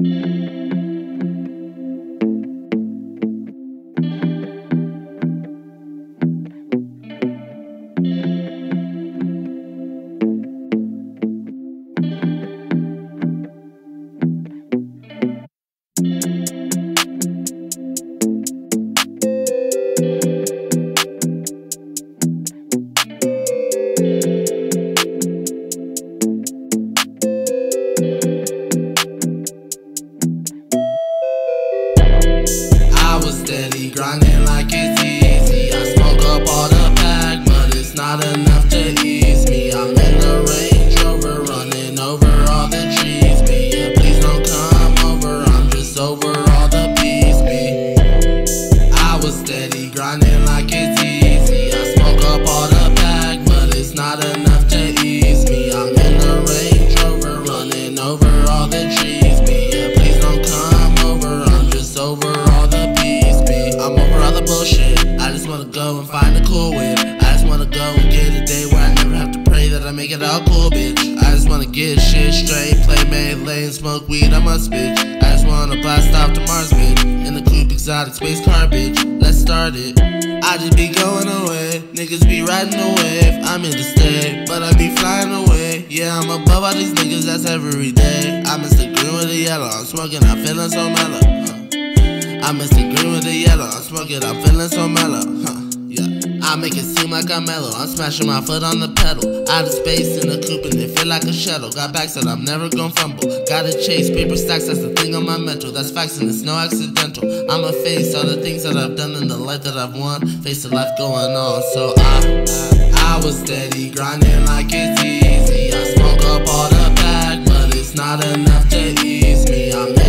I was steady grinding like it's easy. I smoke up all the pack, but it's not enough to ease me. I'm in the Range Rover, running over all the trees. Be yeah, please don't come over, I'm just over all the peace. Be I was steady grinding like it's easy. I smoke up all the pack, but it's not enough to ease me. I'm in the Range Rover, running over all the trees. Be yeah, please don't come over, I'm just over all the peace. Be I'm over all the bullshit. I just wanna go and find a cool whip. I just wanna go and get a day where I never have to pray that I make it all cool, bitch. I just wanna get shit straight, play Melee, smoke weed, I must, bitch. I just wanna blast off to Mars, bitch. In the coupe, exotic space car, bitch. Let's start it. I just be going away, niggas be riding the wave. I'm in the state, but I be flying away. Yeah, I'm above all these niggas, that's every day. I miss the green with the yellow, I'm smoking, I'm feeling so mellow. I miss the green with the yellow, I'm smoking, I'm feeling so mellow. Yeah, I make it seem like I'm mellow, I'm smashing my foot on the pedal. Out of space in a coupe and they feel like a shuttle. Got backs that I'm never gonna fumble. Gotta chase paper stacks, that's the thing on my mental. That's facts and it's no accidental. I'ma face all the things that I've done in the life that I've won. Face the life going on, so I was steady grinding like it's easy. I smoke up all the pack, but it's not enough to ease me. I'm